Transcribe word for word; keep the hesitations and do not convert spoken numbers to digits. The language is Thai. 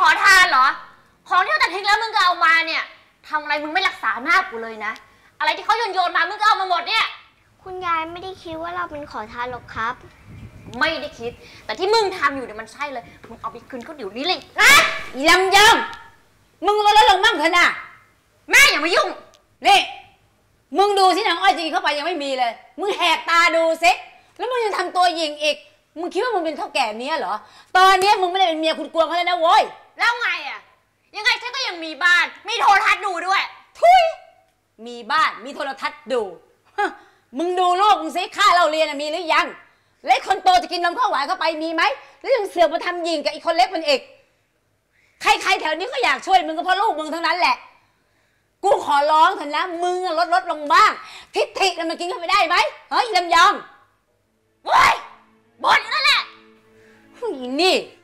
ขอทานเหรอของที่เขาตัดทิ้งแล้วมึงก็เอามาเนี่ยทำอะไรมึงไม่รักษาหน้ากูเลยนะอะไรที่เขาโยนโยนมามึงก็เอามาหมดเนี่ยคุณยายไม่ได้คิดว่าเราเป็นขอทานหรอกครับไม่ได้คิดแต่ที่มึงทำอยู่เนี่ยมันใช่เลยมึงเอาไปคืนเขาเดี๋ยวนี้เลยนะลำยองมึงลดลงมั่งเถอะนะแม่อย่ามายุ่งนี่มึงดูสินางอ้อยจริงเข้าไปยังไม่มีเลยมึงแหกตาดูสิแล้วมึงยังทำตัวยิงอีกมึงคิดว่ามึงเป็นเท่าแก่เนี้ยเหรอตอนนี้มึงไม่ได้เป็นเมียคุณกวงเขาแล้วนะโว้ยแล้วไงอ่ะยังไงฉันก็ยังมีบ้านมีโทรทัศน์ดูด้วยทุยมีบ้านมีโทรทัศน์ดูมึงดูลูกมึงสิค่าเราเรียนมีหรือยังเล็กคนโตจะกินนมข้าวหวานเข้าไปมีไหมแล้วยังเสือกมาทำยิงกับอีกคนเล็กมันอีกใครๆแถวนี้ก็อยากช่วยมึงก็เพราะลูกมึงทั้งนั้นแหละกูขอร้องเถอะนะมึงลดลดลงบ้างทิฐิมันกินเข้าไปได้ไหมเฮ้ยลำยองเว้ยบ่นอยู่นั่นแหละนี่